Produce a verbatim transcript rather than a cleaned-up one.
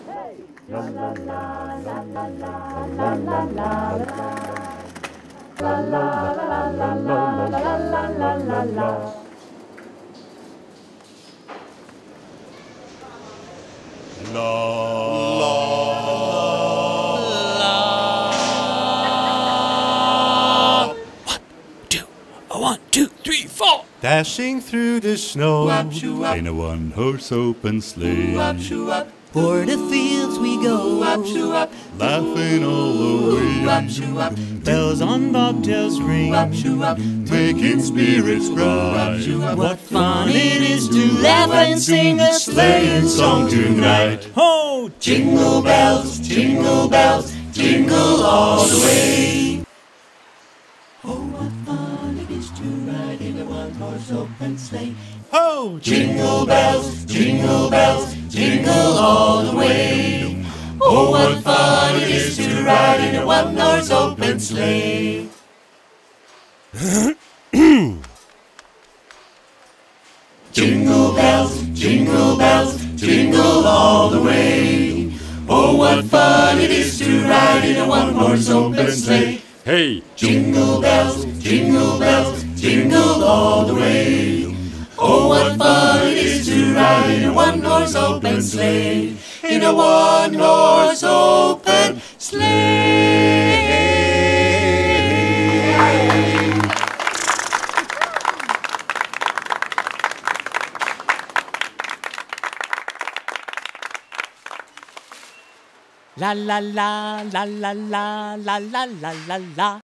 One, two, three, four. Dashing through the snow in a one-horse open sleigh. O'er the fields we go, Laughing all the way, bells on bobtails ring, making spirits bright. what fun it is to laugh and sing a sleighing song tonight. Ho! Jingle bells, jingle bells, jingle all the way. Oh, what fun it is to ride in a one-horse open sleigh. Ho! Jingle bells, jingle bells, jingle all the way. Oh, what fun it is to ride in a one-horse open sleigh. Jingle bells, jingle bells, jingle all the way. Oh, what fun it is to ride in a one-horse open sleigh. Hey, Jingle bells, jingle bells, jingle all the way. Oh, what fun it is to ride in a one-horse open sleigh. In a one-horse open sleigh. La la la la la la la la la la la.